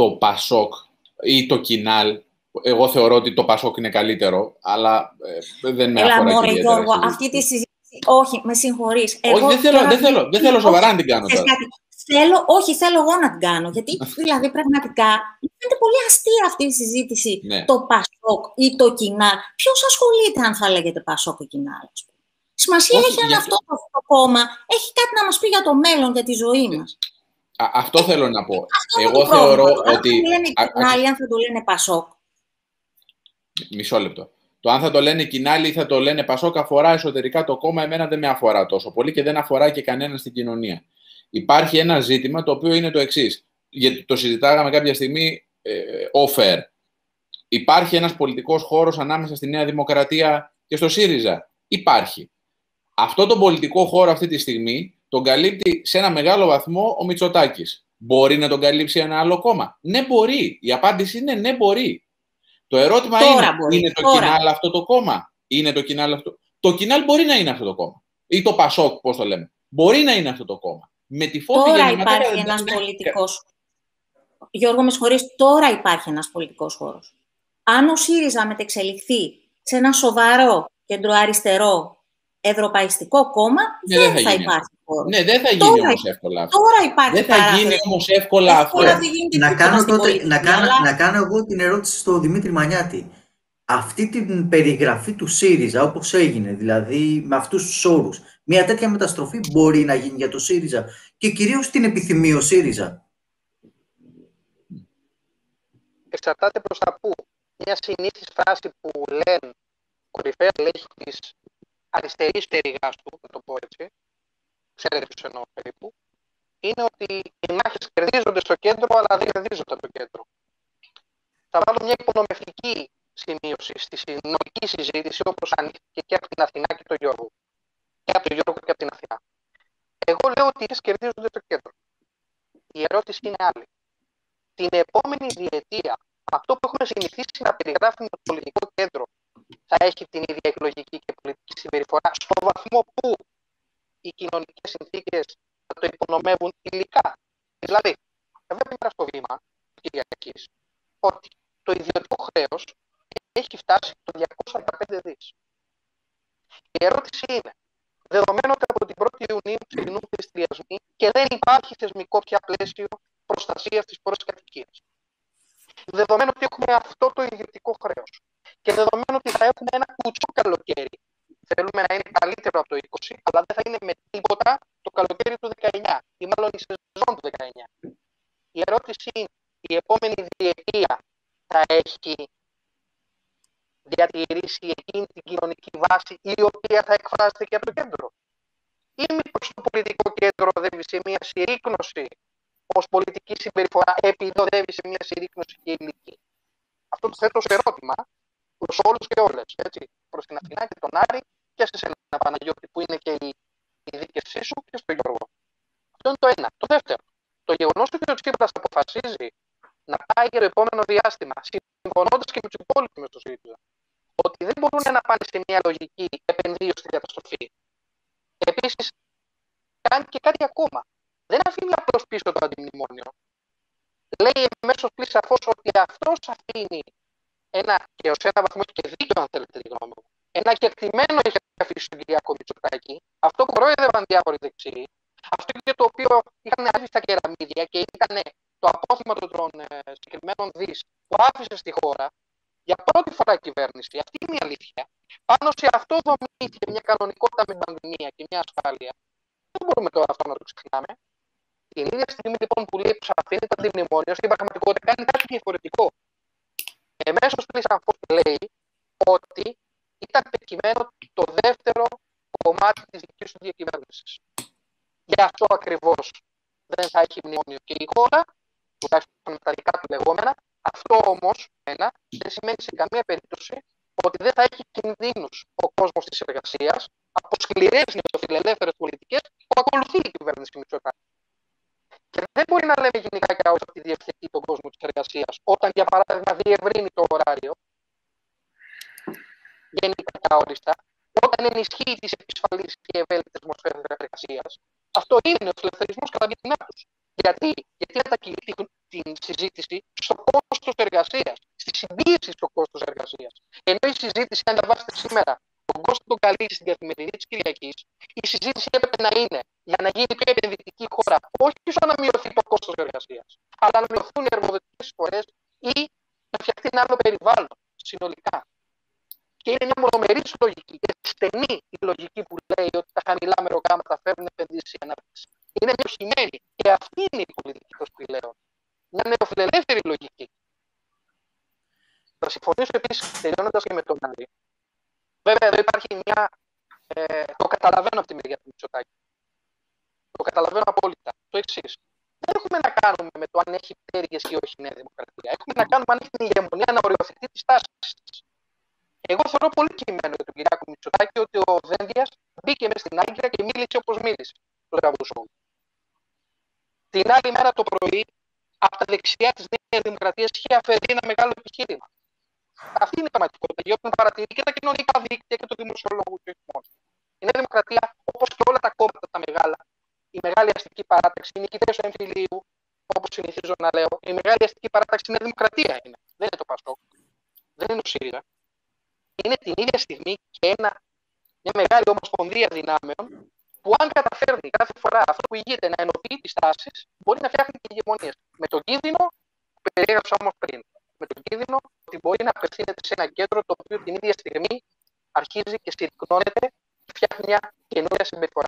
το Πασόκ ή το Κινάλ. Εγώ θεωρώ ότι το Πασόκ είναι καλύτερο, αλλά δεν με αφορά μωρέ, και ιδιαίτερα Γιώργο, αυτή τη συζήτηση. Όχι, με συγχωρείς. Όχι, δεν θέλω σοβαρά να την κάνω τώρα. Θέλω εγώ να την κάνω. Γιατί δηλαδή πραγματικά είναι πολύ αστεία αυτή η συζήτηση. Ναι. Το Πασόκ ή το Κινάλ. Ποιος ασχολείται αν θα λέγεται Πασόκ ή Κινάλ? Σημασία έχει αν αυτό το κόμμα έχει κάτι να μας πει για το μέλλον, για τη ζωή μας. Αυτό θέλω να πω. Εγώ θεωρώ ότι. Αν θα λένε Κινάλ, αν θα το λένε Πασόκ. Μισό λεπτό. Το αν θα το λένε Κινάλ ή θα το λένε Πασόκ αφορά εσωτερικά το κόμμα, εμένα δεν με αφορά τόσο πολύ και δεν αφορά και κανένα στην κοινωνία. Υπάρχει ένα ζήτημα το οποίο είναι το εξής. Γιατί το συζητάγαμε κάποια στιγμή off-air. Υπάρχει ένας πολιτικός χώρος ανάμεσα στη Νέα Δημοκρατία και στο ΣΥΡΙΖΑ. Υπάρχει. Αυτό τον πολιτικό χώρο αυτή τη στιγμή τον καλύπτει σε ένα μεγάλο βαθμό ο Μητσοτάκης. Μπορεί να τον καλύψει ένα άλλο κόμμα? Ναι, μπορεί. Η απάντηση είναι ναι, μπορεί. Το ερώτημα είναι το Κινάλ αυτό το κόμμα? Είναι το Κινάλ αυτό? Το Κινάλ μπορεί να είναι αυτό το κόμμα. Ή το Πασόκ, πώς το λέμε. Μπορεί να είναι αυτό το κόμμα. Με τη φόβη τώρα υπάρχει ένας πολιτικός. Γιώργο, με συγχωρείς, τώρα υπάρχει ένας πολιτικός χώρος. Αν ο ΣΥΡΙΖΑ μετεξελιχθεί σε ένα σοβαρό κεντροαριστερό ευρωπαϊστικό κόμμα, δεν θα υπάρχει χώρο. Ναι, δεν θα γίνει όμως εύκολα αυτό. Τώρα υπάρχει. Δεν θα γίνει όμως εύκολα αυτό. Να κάνω εγώ την ερώτηση στον Δημήτρη Μανιάτη. Αυτή την περιγραφή του ΣΥΡΙΖΑ, όπως έγινε, δηλαδή με αυτούς τους όρους, μια τέτοια μεταστροφή μπορεί να γίνει για το ΣΥΡΙΖΑ και κυρίως την επιθυμεί ο ΣΥΡΙΖΑ? Εξαρτάται προς τα πού. Μια συνήθις φράση που λένε κορυφαία λέγει της αριστερής πτέρυγας του, να το πω έτσι, ξέρετε ποιος εννοώ περίπου, είναι ότι οι μάχες κερδίζονται στο κέντρο, αλλά δεν κερδίζονται από το κέντρο. Θα βάλω μια υπονομευτική σημείωση στη συνολική συζήτηση, όπως ανήκει και από την Αθηνά και τον Γιώργο. Και από τον Γιώργο και από την Αθηνά. Εγώ λέω ότι οι μάχες κερδίζονται στο κέντρο. Η ερώτηση είναι άλλη. Την επόμενη διετία, αυτό που έχουμε συνηθίσει να περιγράφουμε το πολιτικό κέντρο, θα έχει την ίδια εκλογική και πολιτική συμπεριφορά στο βαθμό που οι κοινωνικές συνθήκες θα το υπονομεύουν υλικά? Δηλαδή, βλέπουμε στο βήμα της Κυριακής ότι το ιδιωτικό χρέος έχει φτάσει το 215 δις. Η ερώτηση είναι, δεδομένου ότι από την 1η Ιουνίου ξεκινούν πληστηριασμοί και δεν υπάρχει θεσμικό πια πλαίσιο προστασίας της πρώτης κατοικίας, δεδομένου ότι έχουμε αυτό το ιδιωτικό χρέος και δεδομένου ότι θα έχουμε ένα κουτσό καλοκαίρι, θέλουμε να είναι καλύτερο από το 20, αλλά δεν θα είναι με τίποτα το καλοκαίρι του 19 ή μάλλον η σεζόν του 19. Η ερώτηση είναι, η επόμενη διετία θα έχει διατηρήσει εκείνη την κοινωνική βάση η οποία θα εκφράζεται και από το κέντρο? Ή μήπως το πολιτικό κέντρο οδεύει σε μια συρρίκνωση ως πολιτική συμπεριφορά, επειδή οδεύει σε μια συρρίκνωση και ηλική? Αυτό το θέτω σε ερώτημα προς όλους και όλες, έτσι, προς την Αθηνά και τον Άρη και σε σένα, Παναγιώτη, που είναι και η δίκευσή σου, και στον Γιώργο. Αυτό είναι το ένα. Το δεύτερο, το γεγονός ότι ο Τσίπρας αποφασίζει να πάει για το επόμενο διάστημα, συμφωνώντας και με τους υπόλοιπους με το ΣΥΡΙΖΑ, ότι δεν μπορούν να πάνε σε μια λογική επενδύωση στην καταστροφή. Επίσης, κάνει και κάτι ακόμα. Δεν αφήνει απλώς πίσω το αντιμνημόνιο. Λέει εμέσως πλήρως σαφώς ότι αυτός αφήνει ένα, και ως ένα βαθμό και δίκιο, αν θέλετε τη γνώμη μου, ένα κεκτημένο έχει αφήσει τον Κυριάκο Μητσοτάκη, αυτό που προέδευαν διάφοροι δεξιοί, αυτό και το οποίο είχαν άφησει στα κεραμίδια και ήταν το απόθυμα των συγκεκριμένων δις που άφησε στη χώρα για πρώτη φορά η κυβέρνηση. Αυτή είναι η αλήθεια. Πάνω σε αυτό δομήθηκε μια κανονικότητα με πανδημία και μια ασφάλεια. Δεν μπορούμε τώρα αυτό να το ξεχνάμε. Την ίδια στιγμή λοιπόν που λέει πως αφήνει το αντιμνημόνιο, στην πραγματικότητα κάνει κάτι διαφορετικό. Εμέσως πλήρως σαφώς λέει ότι ήταν πετυχημένο το δεύτερο κομμάτι της δικής του διακυβέρνησης. Γι' αυτό ακριβώς δεν θα έχει μνημόνιο και η χώρα, τουλάχιστον με τα δικά του λεγόμενα. Αυτό όμως δεν σημαίνει σε καμία περίπτωση ότι δεν θα έχει κινδύνους ο κόσμος της εργασίας από σκληρές νεοφιλελεύθερες πολιτικές που ακολουθεί η κυβέρνηση Μητσοτάκη. Και δεν μπορεί να λέμε γενικά για ότι διευθετεί τον κόσμο της εργασίας, όταν για παράδειγμα διευρύνει το ωράριο, γενικά και αόριστα, όταν ενισχύει τις επισφαλείς και ευέλικτες μορφές εργασίας. Αυτό είναι ο φιλελευθερισμός κατά την άποψη. Γιατί μετακυλεί την συζήτηση στο κόστος εργασίας, στη συμπίεση στο κόστος εργασίας. Ενώ η συζήτηση, αν διαβάσετε σήμερα τον Κώστα τον Καλή στην Καθημερινή της Κυριακής, η συζήτηση έπρεπε να είναι για να γίνει πιο επενδυτική χώρα, όχι στο να μειωθεί το κόστος εργασίας, αλλά να μειωθούν οι εργοδοτικές εισφορές ή να φτιαχτεί ένα άλλο περιβάλλον συνολικά. Και είναι μια μονομερής λογική και στενή η λογική που λέει ότι τα χαμηλά μεροκάματα φέρνουν επενδύσεις και ανάπτυξη. Είναι μειωσημένη. Και αυτή είναι η πολιτική των σπηλαίων. Μια νεοφιλελεύθερη λογική. Θα συμφωνήσω επίσης, τελειώνοντας και με τον Άρη. Βέβαια, εδώ υπάρχει μια. Το καταλαβαίνω από τη μεριά του Μητσοτάκη. Το καταλαβαίνω απόλυτα. Το εξής. Δεν έχουμε να κάνουμε με το αν έχει πτέρυγες ή όχι η Νέα Δημοκρατία. Έχουμε να κάνουμε αν έχει την ηγεμονία να οριοθετεί τις τάσεις της. Εγώ θεωρώ πολύ κειμένο για τον Κυριάκο Μητσοτάκη ότι ο Δένδιας μπήκε μες στην Άγκυρα και μίλησε όπως μίλησε στο Ραβουσό. Την άλλη μέρα το πρωί, από τα δεξιά της Νέας Δημοκρατίας είχε αφαιρεί ένα μεγάλο επιχείρημα. Αυτή είναι η πραγματικότητα. Για όποιον παρατηρεί και τα κοινωνικά δίκτυα και του δημοσιολόγου και όχι μόνο. Η Νέα Δημοκρατία, όπως και όλα τα κόμματα τα μεγάλα, η μεγάλη αστική παράταξη, οι νικητές του εμφυλίου, όπως συνηθίζω να λέω, η μεγάλη αστική παράταξη η Νέα Δημοκρατία είναι. Δεν είναι το ΠΑΣΟΚ. Δεν είναι ο ΣΥΡΙΖΑ. Είναι την ίδια στιγμή και μια μεγάλη ομοσπονδία δυνάμεων που, αν καταφέρνει κάθε φορά αυτό που ηγείται να ενοποιεί τις τάσεις, μπορεί να φτιάχνει και ηγεμονίες. Με τον κίνδυνο που περιέγραψα όμως πριν. Με τον κίνδυνο ότι μπορεί να απευθύνεται σε ένα κέντρο το οποίο την ίδια στιγμή αρχίζει και συρρυκνώνεται και φτιάχνει μια καινούργια συμπεριφορά.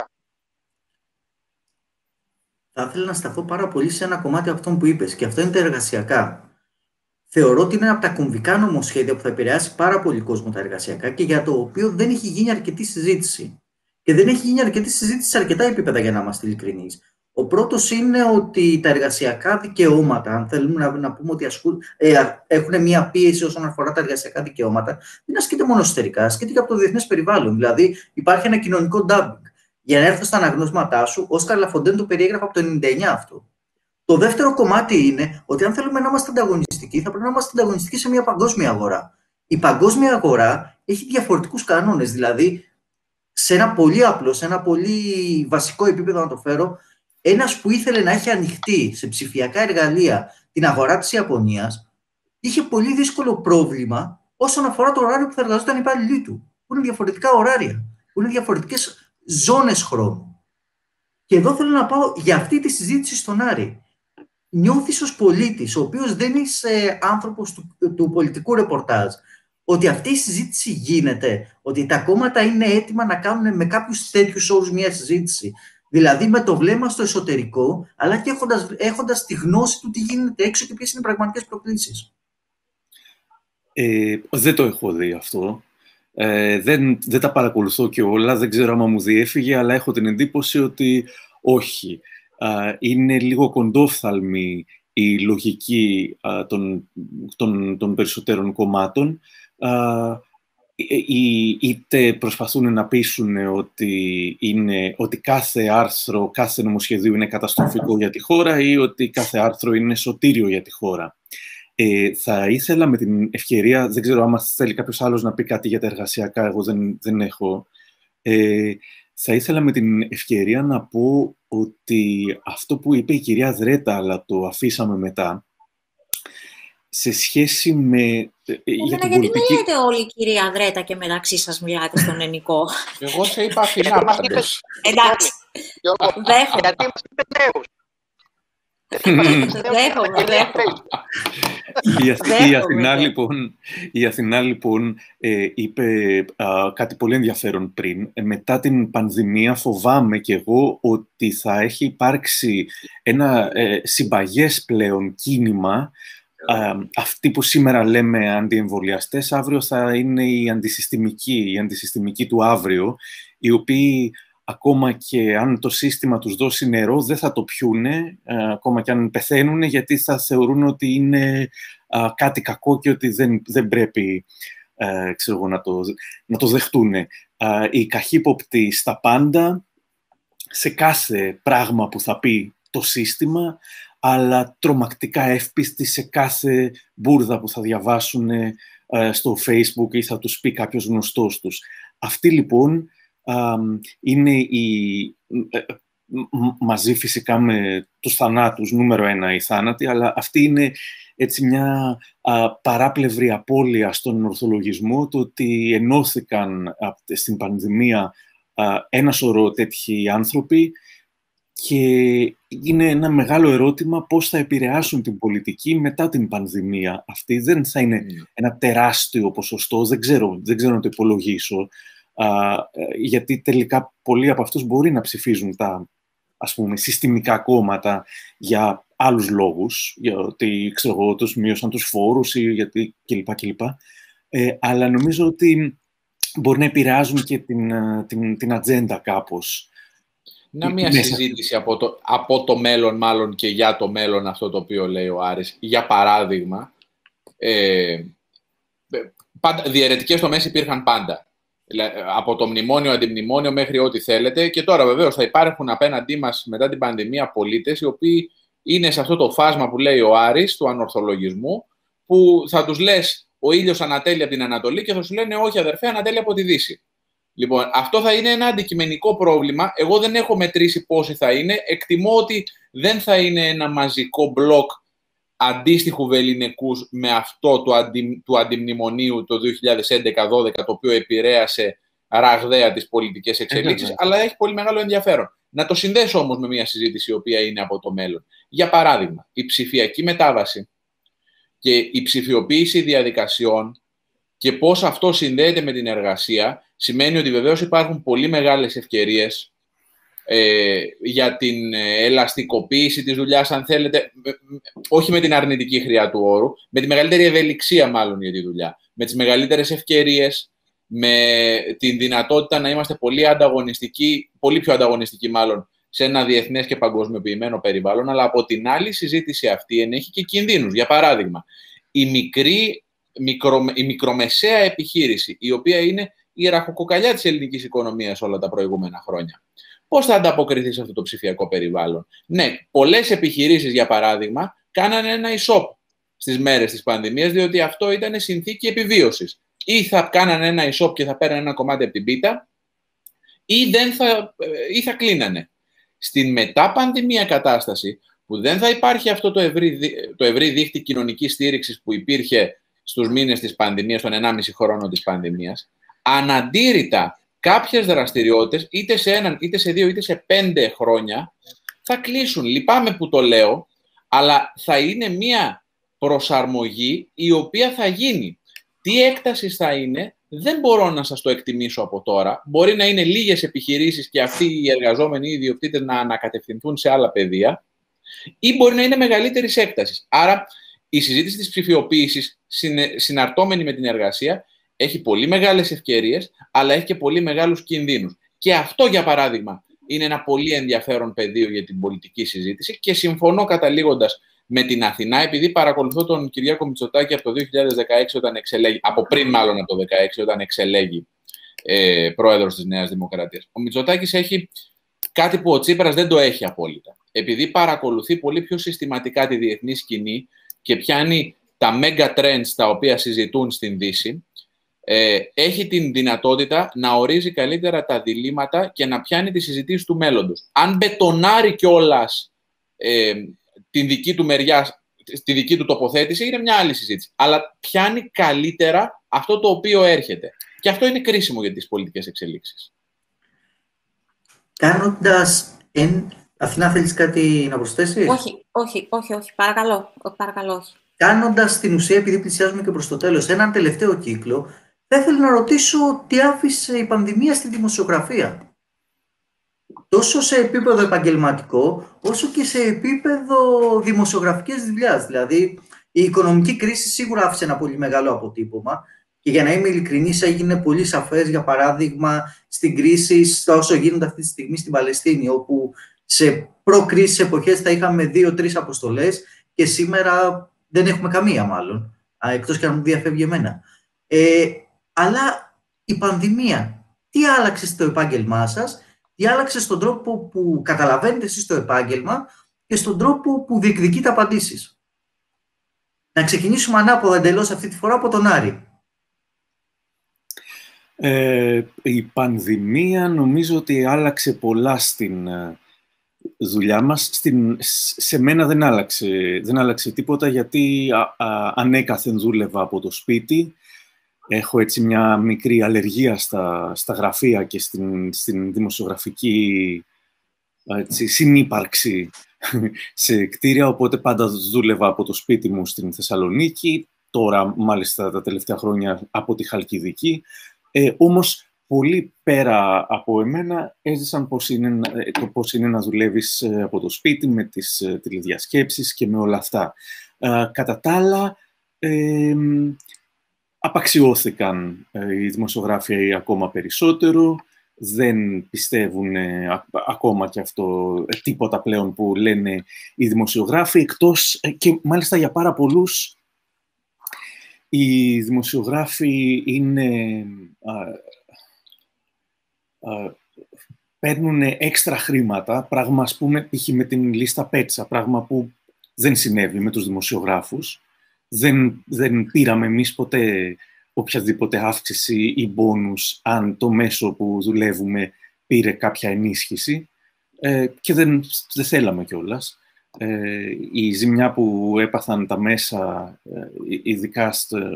Θα ήθελα να σταθώ πάρα πολύ σε ένα κομμάτι από αυτό που είπες, και αυτό είναι τα εργασιακά. Θεωρώ ότι είναι ένα από τα κομβικά νομοσχέδια που θα επηρεάσει πάρα πολύ κόσμο τα εργασιακά και για το οποίο δεν έχει γίνει αρκετή συζήτηση. Και δεν έχει γίνει αρκετή συζήτηση σε αρκετά επίπεδα, για να είμαστε ειλικρινείς. Ο πρώτος είναι ότι τα εργασιακά δικαιώματα, αν θέλουμε να πούμε ότι έχουν μια πίεση όσον αφορά τα εργασιακά δικαιώματα, δεν ασκείται μόνο εσωτερικά, ασκείται και από το διεθνές περιβάλλον. Δηλαδή, υπάρχει ένα κοινωνικό ντάμπινγκ. Για να έρθω στα αναγνώσματά σου, ο Όσκαρ Λαφοντέν το περιέγραφε από το 1999 αυτό. Το δεύτερο κομμάτι είναι ότι αν θέλουμε να είμαστε ανταγωνιστικοί, θα πρέπει να είμαστε ανταγωνιστικοί σε μια παγκόσμια αγορά. Η παγκόσμια αγορά έχει διαφορετικούς κανόνες. Δηλαδή, σε ένα πολύ απλό, σε ένα πολύ βασικό επίπεδο να το φέρω, ένας που ήθελε να έχει ανοιχτεί σε ψηφιακά εργαλεία την αγορά της Ιαπωνίας, είχε πολύ δύσκολο πρόβλημα όσον αφορά το ωράριο που θα εργαζόταν οι υπάλληλοι του. Που είναι διαφορετικά ωράρια, που είναι διαφορετικές ζώνες χρόνου. Και εδώ θέλω να πάω για αυτή τη συζήτηση στον Άρη. Νιώθεις ως πολίτης, ο οποίος δεν είσαι άνθρωπος του πολιτικού ρεπορτάζ, ότι αυτή η συζήτηση γίνεται, ότι τα κόμματα είναι έτοιμα να κάνουν με κάποιους τέτοιους όρους μια συζήτηση. Δηλαδή με το βλέμμα στο εσωτερικό, αλλά και έχοντας τη γνώση του τι γίνεται έξω και ποιες είναι οι πραγματικές προκλήσεις. Δεν το έχω δει αυτό. Δεν τα παρακολουθώ και όλα, δεν ξέρω άμα μου διέφυγε, αλλά έχω την εντύπωση ότι όχι. Είναι λίγο κοντόφθαλμη η λογική των περισσότερων κομμάτων. Είτε προσπαθούν να πείσουν ότι κάθε άρθρο, κάθε νομοσχεδίου είναι καταστροφικό για τη χώρα ή ότι κάθε άρθρο είναι σωτήριο για τη χώρα. Θα ήθελα με την ευκαιρία, δεν ξέρω άμα θέλει κάποιος άλλος να πει κάτι για τα εργασιακά, εγώ δεν έχω. Θα ήθελα με την ευκαιρία να πω ότι αυτό που είπε η κυρία Δρέτα, αλλά το αφήσαμε μετά, σε σχέση με... γιατί με λέτε όλοι η κυρία Δρέτα και μεταξύ σας μιλάτε στον ελληνικό. Εγώ σε είπα Αθηνά πάντως. Εντάξει. Δέχομαι. Γιατί είμαστε νέους. Η Αθηνά λοιπόν είπε κάτι πολύ ενδιαφέρον πριν. Μετά την πανδημία φοβάμαι κι εγώ ότι θα έχει υπάρξει ένα συμπαγές πλέον κίνημα. Αυτοί που σήμερα λέμε αντιεμβολιαστές, αύριο θα είναι οι αντισυστημικοί του αύριο, οι οποίοι ακόμα και αν το σύστημα τους δώσει νερό, δεν θα το πιούνε, ακόμα και αν πεθαίνουν, γιατί θα θεωρούν ότι είναι κάτι κακό και ότι δεν πρέπει να το δεχτούν. Οι καχύποπτοι στα πάντα, σε κάθε πράγμα που θα πει το σύστημα, αλλά τρομακτικά εύπιστοι σε κάθε μπούρδα που θα διαβάσουν στο Facebook ή θα τους πει κάποιος γνωστός τους. Αυτοί λοιπόν είναι μαζί φυσικά με τους θανάτους, νούμερο 1 οι θάνατοι, αλλά αυτή είναι έτσι μια παράπλευρη απώλεια στον ορθολογισμό, το ότι ενώθηκαν στην πανδημία ένα σωρό τέτοιοι άνθρωποι, και είναι ένα μεγάλο ερώτημα πώς θα επηρεάσουν την πολιτική μετά την πανδημία αυτή. Δεν θα είναι ένα τεράστιο ποσοστό, δεν ξέρω να το υπολογίσω, γιατί τελικά πολλοί από αυτούς μπορεί να ψηφίζουν τα, ας πούμε, συστημικά κόμματα για άλλους λόγους, γιατί, ξέρω εγώ, τους μείωσαν τους φόρους ή γιατί κλπ. Αλλά νομίζω ότι μπορεί να επηρεάζουν και την ατζέντα κάπως. Να μια συζήτηση από το μέλλον, μάλλον, και για το μέλλον, αυτό το οποίο λέει ο Άρης. Για παράδειγμα, διαιρετικές τομές υπήρχαν πάντα. Από το μνημόνιο, αντιμνημόνιο μέχρι ό,τι θέλετε. Και τώρα βεβαίως θα υπάρχουν απέναντί μας μετά την πανδημία πολίτες οι οποίοι είναι σε αυτό το φάσμα που λέει ο Άρης, του ανορθολογισμού, που θα τους λες ο ήλιος ανατέλει από την Ανατολή και θα σου λένε όχι αδερφέ, ανατέλει από τη Δύση. Λοιπόν, αυτό θα είναι ένα αντικειμενικό πρόβλημα. Εγώ δεν έχω μετρήσει πόσοι θα είναι. Εκτιμώ ότι δεν θα είναι ένα μαζικό μπλοκ αντίστοιχου βεληνικούς με αυτό του αντιμνημονίου το 2011-12, το οποίο επηρέασε ραγδαία τις πολιτικές εξελίξεις, αλλά έχει πολύ μεγάλο ενδιαφέρον. Να το συνδέσω όμως με μια συζήτηση η οποία είναι από το μέλλον. Για παράδειγμα, η ψηφιακή μετάβαση και η ψηφιοποίηση διαδικασιών και πώς αυτό συνδέεται με την εργασία, σημαίνει ότι βεβαίως υπάρχουν πολύ μεγάλες ευκαιρίες για την ελαστικοποίηση της δουλειάς, αν θέλετε, όχι με την αρνητική χρειά του όρου, με τη μεγαλύτερη ευελιξία μάλλον για τη δουλειά, με τις μεγαλύτερες ευκαιρίες, με την δυνατότητα να είμαστε πολύ ανταγωνιστικοί, πολύ πιο ανταγωνιστικοί μάλλον, σε ένα διεθνές και παγκοσμιοποιημένο περιβάλλον, αλλά από την άλλη η συζήτηση αυτή ενέχει και κινδύνους. Για παράδειγμα, η μικρομεσαία επιχείρηση, η οποία είναι η ραχοκοκαλιά της ελληνικής οικονομίας όλα τα προηγούμενα χρόνια. Πώς θα ανταποκριθεί σε αυτό το ψηφιακό περιβάλλον? Ναι, πολλές επιχειρήσεις, για παράδειγμα, κάνανε ένα e-shop στις μέρες της πανδημίας, διότι αυτό ήταν συνθήκη επιβίωσης. Ή θα κάνανε ένα e-shop και θα παίρνανε ένα κομμάτι από την πίτα, ή θα κλείνανε. Στην μετά πανδημία κατάσταση, που δεν θα υπάρχει αυτό το ευρύ δίχτυ κοινωνικής στήριξης που υπήρχε στους μήνες της πανδημίας, τον 1,5 χρόνο της πανδημίας, αναντήρητα κάποιες δραστηριότητες, είτε σε 1, είτε σε 2, είτε σε 5 χρόνια, θα κλείσουν. Λυπάμαι που το λέω, αλλά θα είναι μια προσαρμογή η οποία θα γίνει. Τι έκταση θα είναι, δεν μπορώ να σας το εκτιμήσω από τώρα. Μπορεί να είναι λίγες επιχειρήσεις και αυτοί οι εργαζόμενοι, οι ιδιοκτήτες, να ανακατευθυνθούν σε άλλα πεδία, ή μπορεί να είναι μεγαλύτερης έκτασης. Άρα, η συζήτηση της ψηφιοποίησης, συναρτώμενη με την εργασία, έχει πολύ μεγάλες ευκαιρίες, αλλά έχει και πολύ μεγάλους κινδύνους. Και αυτό, για παράδειγμα, είναι ένα πολύ ενδιαφέρον πεδίο για την πολιτική συζήτηση και συμφωνώ, καταλήγοντας, με την Αθηνά, επειδή παρακολουθώ τον Κυριάκο Μητσοτάκη από το 2016, όταν εξελέγει, από πριν μάλλον από το 2016, όταν εξελέγει πρόεδρος της Νέας Δημοκρατίας. Ο Μητσοτάκης έχει κάτι που ο Τσίπρας δεν το έχει απόλυτα. Επειδή παρακολουθεί πολύ πιο συστηματικά τη διεθνή σκηνή και πιάνει τα mega trends τα οποία συζητούν στην Δύση, έχει την δυνατότητα να ορίζει καλύτερα τα διλήμματα και να πιάνει τις συζητήσεις του μέλλοντος. Αν μπετονάρει κιόλας την δική του μεριά, τη δική του τοποθέτηση, είναι μια άλλη συζήτηση. Αλλά πιάνει καλύτερα αυτό το οποίο έρχεται. Και αυτό είναι κρίσιμο για τις πολιτικές εξελίξεις. Κάνοντας... Αθηνά, θέλεις κάτι να προσθέσεις? Όχι. Παρακαλώ, όχι. Κάνοντας στην ουσία, επειδή πλησιάζουμε και προς το τέλος, έναν τελευταίο κύκλο, θα ήθελα να ρωτήσω τι άφησε η πανδημία στη δημοσιογραφία. Τόσο σε επίπεδο επαγγελματικό, όσο και σε επίπεδο δημοσιογραφικής δουλειάς. Δηλαδή, η οικονομική κρίση σίγουρα άφησε ένα πολύ μεγάλο αποτύπωμα και για να είμαι ειλικρινής, έγινε πολύ σαφές, για παράδειγμα, στην κρίση, στα όσο γίνονται αυτή τη στιγμή στην Παλαιστίνη, όπου σε προ-κρίσης εποχές θα είχαμε 2-3 αποστολές και σήμερα δεν έχουμε καμία μάλλον, εκτός και αν μου διαφεύγει εμένα. Αλλά η πανδημία, τι άλλαξε στο επάγγελμά σας, τι άλλαξε στον τρόπο που καταλαβαίνετε εσείς το επάγγελμα και στον τρόπο που διεκδικείτε απαντήσεις? Να ξεκινήσουμε ανάποδα εντελώς αυτή τη φορά από τον Άρη. Η πανδημία νομίζω ότι άλλαξε πολλά δουλειά μας. Σε μένα δεν άλλαξε τίποτα, γιατί ανέκαθεν δούλευα από το σπίτι. Έχω έτσι μια μικρή αλλεργία στα γραφεία και στην δημοσιογραφική συνύπαρξη σε κτίρια, οπότε πάντα δούλευα από το σπίτι μου στην Θεσσαλονίκη, τώρα μάλιστα τα τελευταία χρόνια από τη Χαλκιδική. Όμως πολύ πέρα από εμένα έζησαν πώς είναι να δουλεύεις από το σπίτι με τις τηλεδιασκέψεις και με όλα αυτά. Κατά τα άλλα, απαξιώθηκαν οι δημοσιογράφοι ακόμα περισσότερο. Δεν πιστεύουν ακόμα και αυτό τίποτα πλέον που λένε οι δημοσιογράφοι, εκτός και μάλιστα για πάρα πολλούς οι δημοσιογράφοι παίρνουν έξτρα χρήματα, πράγμα ας πούμε π.χ. με την λίστα Πέτσα, πράγμα που δεν συνέβη με τους δημοσιογράφους. Δεν πήραμε εμείς ποτέ οποιαδήποτε αύξηση ή μπόνους αν το μέσο που δουλεύουμε πήρε κάποια ενίσχυση και δεν θέλαμε κιόλας. Η ζημιά που έπαθαν τα μέσα, ειδικά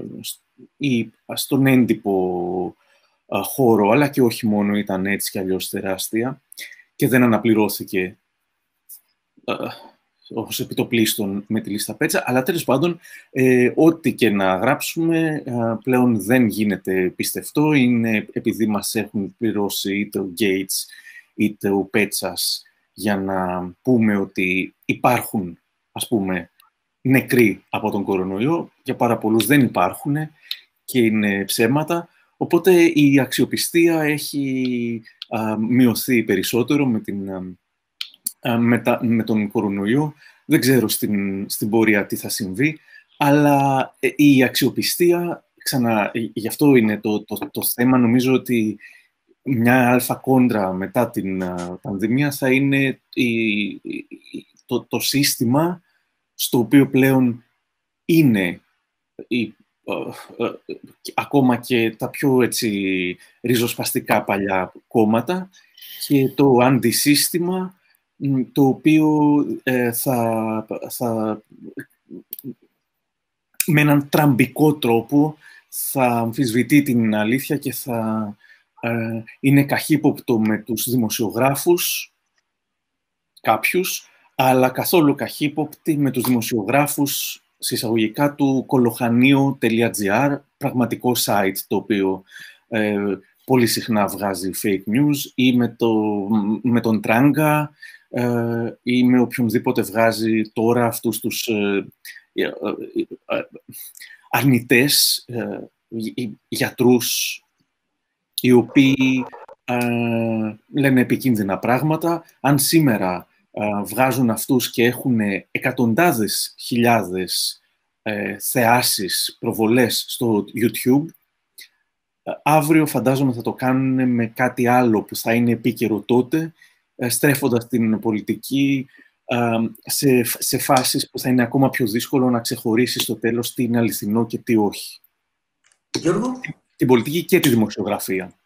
στον έντυπο χώρο, αλλά και όχι μόνο, ήταν έτσι κι αλλιώς τεράστια και δεν αναπληρώθηκε ως επιτοπλίστων με τη λίστα Πέτσα, αλλά τέλος πάντων, ό,τι και να γράψουμε πλέον δεν γίνεται πιστευτό. Είναι επειδή μας έχουν πληρώσει είτε ο Gates είτε ο Πέτσας για να πούμε ότι υπάρχουν, ας πούμε, νεκροί από τον κορονοϊό. Για πάρα πολλούς δεν υπάρχουν και είναι ψέματα. Οπότε η αξιοπιστία έχει μειωθεί περισσότερο με τον κορονοϊό. Δεν ξέρω στην πορεία τι θα συμβεί, αλλά η αξιοπιστία, γι' αυτό είναι το θέμα. Νομίζω ότι μια αλφα κόντρα μετά την πανδημία θα είναι το σύστημα στο οποίο πλέον είναι ακόμα και τα πιο ριζοσπαστικά παλιά κόμματα και το αντισύστημα, το οποίο θα με έναν τραμπικό τρόπο θα αμφισβητεί την αλήθεια και θα είναι καχύποπτο με τους δημοσιογράφους, κάποιους, αλλά καθόλου καχύποπτη με τους δημοσιογράφους συσσαγωγικά του κολοχανίου.gr, πραγματικό site το οποίο πολύ συχνά βγάζει fake news, ή με τον Τράγκα ή με οποιονδήποτε βγάζει τώρα αυτούς τους αρνητές γιατρούς, οι οποίοι λένε επικίνδυνα πράγματα. Αν σήμερα βγάζουν αυτούς και έχουν εκατοντάδες χιλιάδες θεάσεις, προβολές στο YouTube, αύριο φαντάζομαι θα το κάνουν με κάτι άλλο που θα είναι επίκαιρο τότε, στρέφοντας την πολιτική σε φάσεις που θα είναι ακόμα πιο δύσκολο να ξεχωρίσει στο τέλος τι είναι αληθινό και τι όχι. Γιώργο. Την πολιτική και τη δημοσιογραφία.